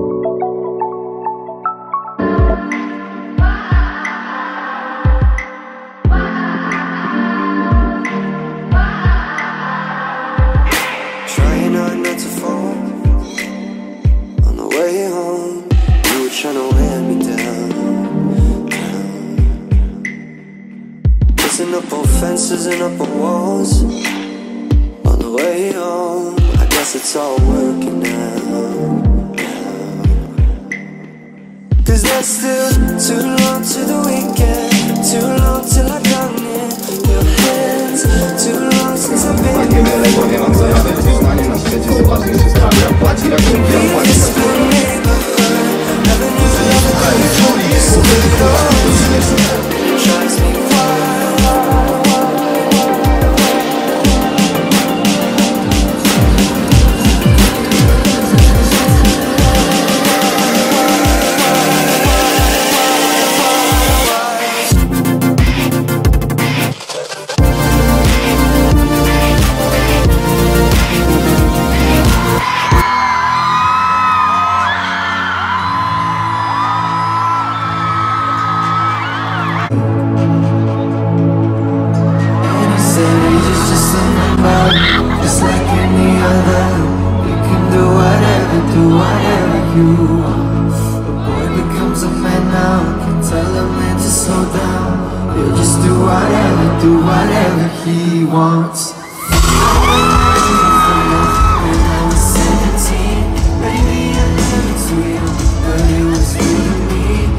Trying hard not to fall. On the way home, you were trying to wear me down. Kissing up on fences and up on walls. On the way home, I guess it's all working now. Cause there's still too long to the weekend. Too long till I come in your hands. Too long since I've been just like any other. You can do whatever you want. A boy becomes a man now. Can't tell a man to slow down. He'll just do whatever he wants. When I was 17, maybe a little too young, but it was you to me.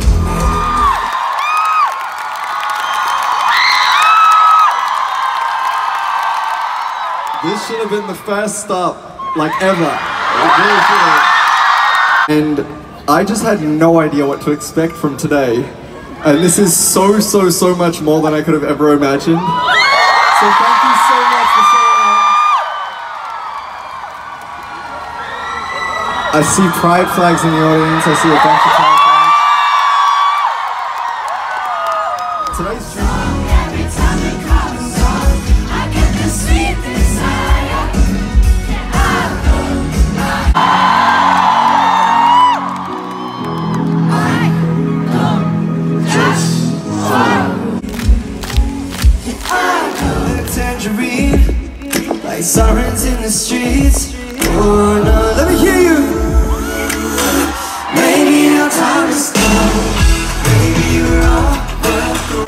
This should have been the first stop, like ever. It really should have. And I just had no idea what to expect from today. And this is so much more than I could have ever imagined. So thank you so much for showing up. I see pride flags in the audience. I see a bunch of pride flags. Today's dream. Like sirens in the streets. Oh no, let me hear you. Maybe our time is gone. Maybe you're all but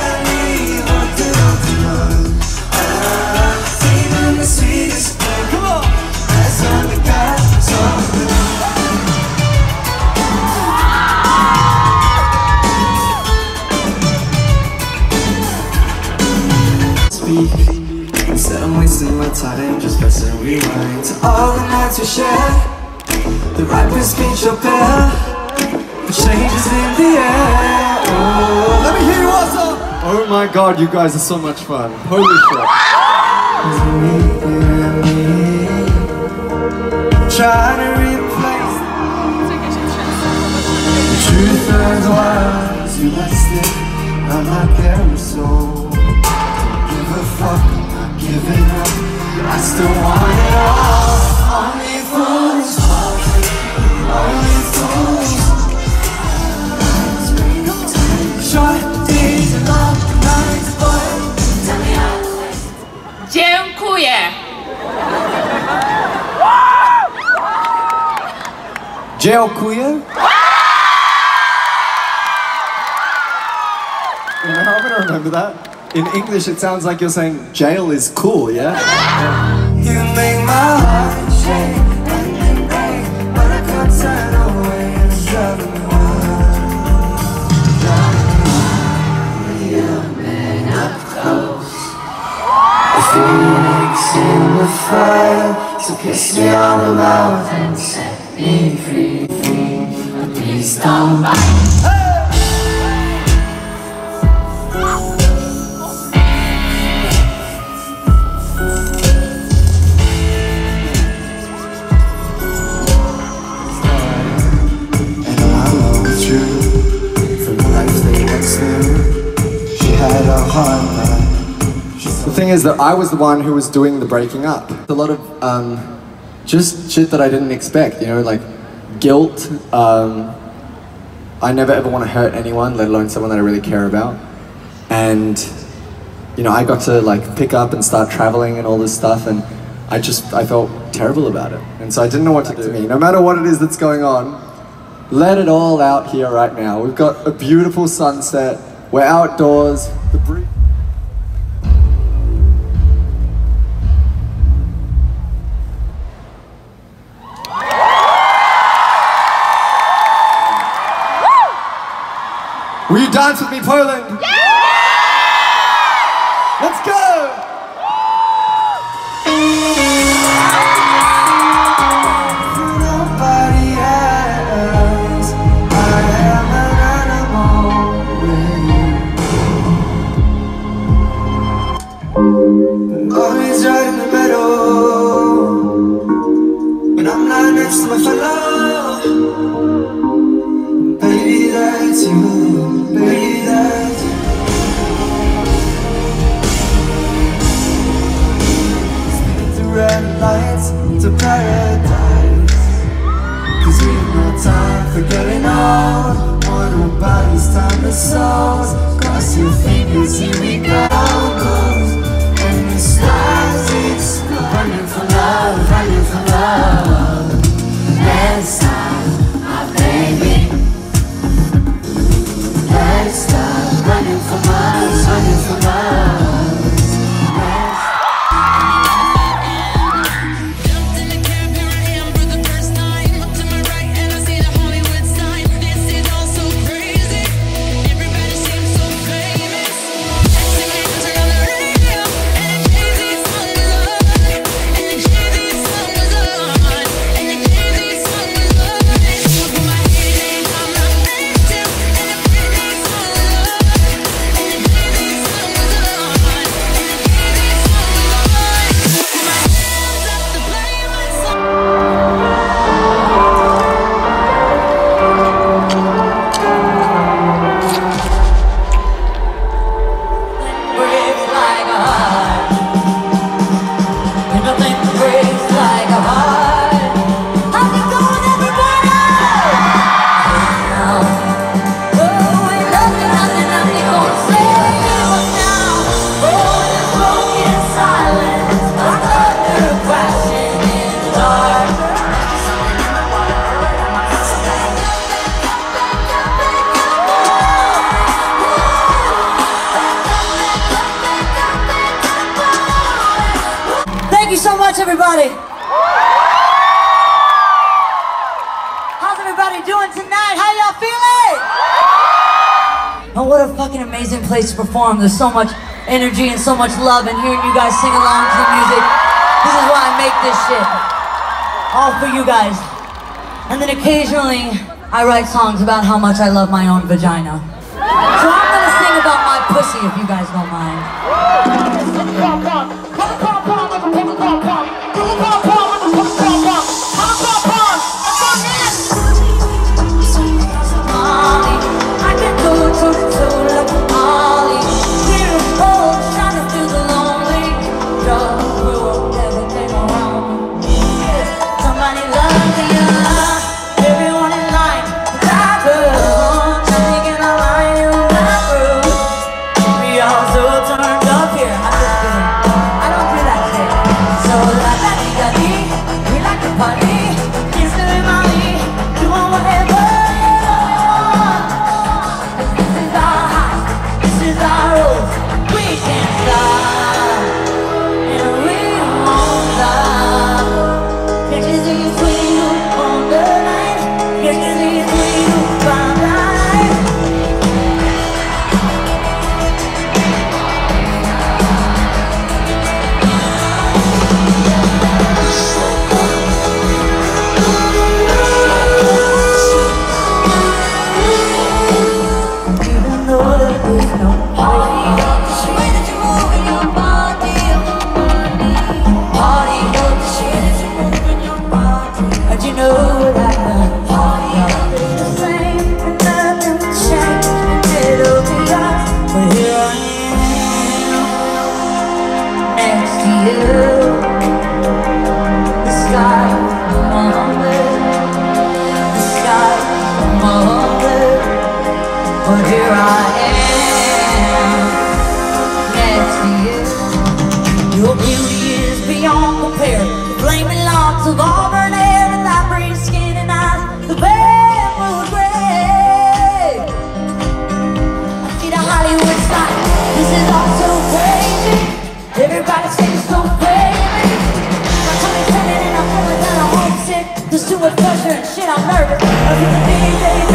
even the sweetest one. Come on, that's all we got. Speak. Instead I'm wasting my time just pressing rewind to all the nights we shared. The ripest speech you'll bear. The changes in the air. Oh, let me hear you also. Oh my god, you guys are so much fun. Holy shit. Trying to replace the truth and lies you listed. I'm not there, so don't give a fuck. Giving up, I still want it all. Only fools, only fools. Short days and long nights, boy. Tell me how. Dziękuję. Dziękuję? How am I gonna remember that? In English, it sounds like you're saying jail is cool, yeah? You make my heart shake and break, but I can't turn away and it's driving me wild. You've been up close. The phoenix in the fire, so kiss me on the mouth and set me free. But please don't bite. The thing is that I was the one who was doing the breaking up. A lot of just shit that I didn't expect, you know, like guilt. I never ever want to hurt anyone, let alone someone that I really care about. And you know, I got to like pick up and start traveling and all this stuff, and I felt terrible about it. And so I didn't know what to do. No matter what it is that's going on, let it all out here right now. We've got a beautiful sunset, we're outdoors, the breeze. Will you dance with me, Poland? Yeah! Let's go! Nobody else, I am an animal with you. Always right in the middle, when I'm not next to my fellow. Baby, that's you. Baby, that's you. Speaking through red lights to paradise. 'Cause we've no time for getting old. More nobody's timeless souls. Cross your fingers, here we go. And the stars explode. Running for love, running for love. Let's stop, my baby. Let's stop running for miles, running for miles. Jumped in the cab, here I am for the first time. Look to my right and I see the Hollywood sign. This is all so crazy. Everybody seems so famous. Next thing I turn on the radio, and the Jay-Z song was on. And the Jay-Z song was on. And the Jay-Z song was on. I put my head in, I'm not ready to. And the Britney song was on. And the Jay-Z song was on. And the Jay-Z song was on. Put my hands up to play my song. Breaks like a heart, and nothing breaks like a heart. How's it going, everybody? Now, oh, ain't nothing gonna save us now. Oh, this broken silence, like thunder crashing in the dark. Thank you so much, everybody. How's everybody doing tonight? How y'all feeling? Oh, what a fucking amazing place to perform. There's so much energy and so much love, and hearing you guys sing along to the music. This is why I make this shit. All for you guys. And then occasionally, I write songs about how much I love my own vagina. So I'm gonna sing about my pussy if you guys don't mind. Molly, I can go toe-to-toe like a Molly. We're old, shining through the lonely. Drug through everything around me. Somebody love you, everyone in line. That girl, thinking I line in my room. We all so turned up here. I'm just kidding. here I am, next to you. Your beauty is beyond compare. The flaming locks of auburn hair, the light green skin and eyes, the barefoot gray. I see the Hollywood sign. This is all so crazy. Everybody seems so famous. My tummy's turning and I'm feeling kinda homesick. There's too much pressure and shit, I'm nervous. I see the DJ